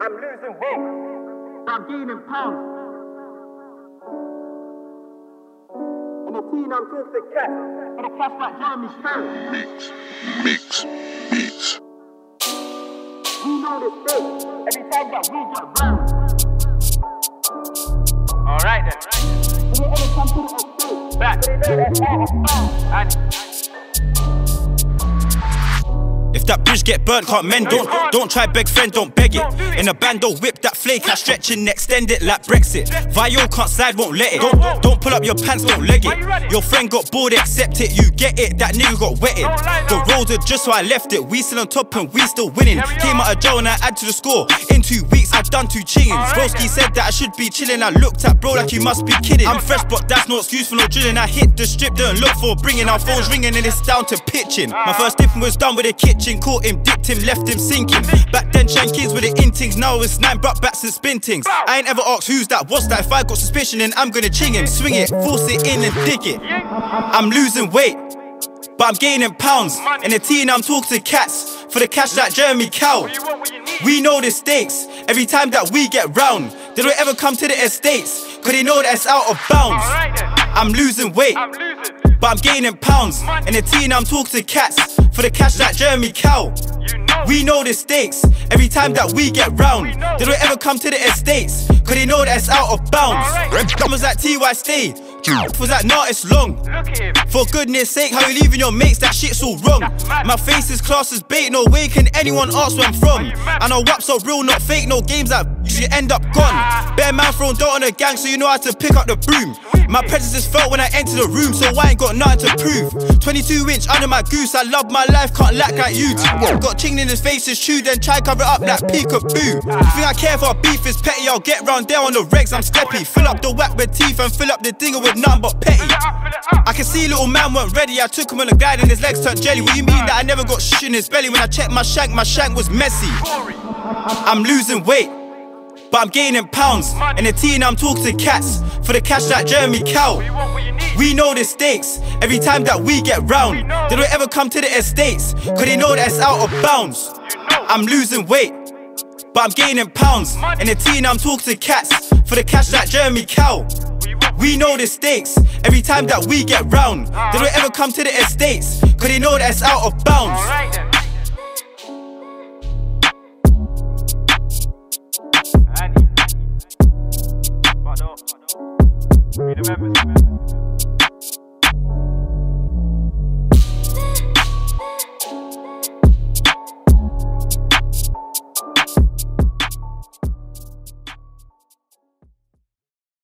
I'm losing weight. I'm gaining pounds. And the team I'm talking to cash. For the cash like Jeremy Sperry. Beats. We know this thing. Every time that we get round. Alright then. We ever come to the estate. Back. If that bridge get burnt, can't mend. Don't try beg friend, don't beg it. In a band, don't whip that flake. I stretch and extend it like Brexit. Vio can't slide, won't let it. Don't pull up your pants, don't leg it. Your friend got bored, accept it. You get it, that nigga got wetted. The roads are just so I left it. We still on top and we still winning. Came out of jail and I add to the score. In 2 weeks, I done 2 chickens. Broski said that I should be chilling. I looked at bro like you must be kidding. I'm fresh, but that's no excuse for no drilling. I hit the strip, don't look for bringing. Our phones ringing and it's down to pitching. My first dipping was done with the kitchen. Caught him, dipped him, left him sinking. Back then, shank kids with the intings. Now it's 9 brought backs and spin things. I ain't ever asked who's that, what's that. If I got suspicion, then I'm gonna ching him. Swing it, force it in and dig it. I'm losing weight, but I'm gaining pounds. In the teen, I'm talking to cats for the cash like Jeremy Cow. We know the stakes. Every time that we get round, they don't ever come to the estates, cause they know that it's out of bounds. I'm losing weight, but I'm gaining pounds. In the teen, I'm talking to cats for the cash like Jeremy Cow. We know the stakes. Every time that we get round, they don't ever come to the estates, cause they know that it's out of bounds. Was like TY stay, was like nah, it's long. For goodness sake, how you leaving your mates? That shit's all wrong. My face is class as bait, no way can anyone ask where I'm from. And our waps are real, not fake, no games that you end up gone. Bare man thrown dirt on a gang, so you know how to pick up the broom. My prejudice felt when I entered the room, so I ain't got nothing to prove. 22-inch under my goose, I love my life, can't lack like you two. Got chinged in his face, it's true, then try cover it up like peekaboo. Think I care for beef is petty, I'll get round there on the regs, I'm steppy. Fill up the whack with teeth and fill up the dinger with nothing but petty. I can see little man weren't ready, I took him on a glide and his legs turned jelly. What you mean that I never got shit in his belly? When I checked my shank was messy. I'm losing weight, but I'm gaining pounds. In the teen, I'm talking to cats for the cash like Jeremy Cow. We know the stakes. Every time that we get round, they don't ever come to the estates, cause they know that it's out of bounds. I'm losing weight, but I'm gaining pounds. In the teen, I'm talking to cats for the cash like Jeremy Cow. We know the stakes. Every time that we get round, they don't ever come to the estates, cause they know that it's out of bounds. We the members.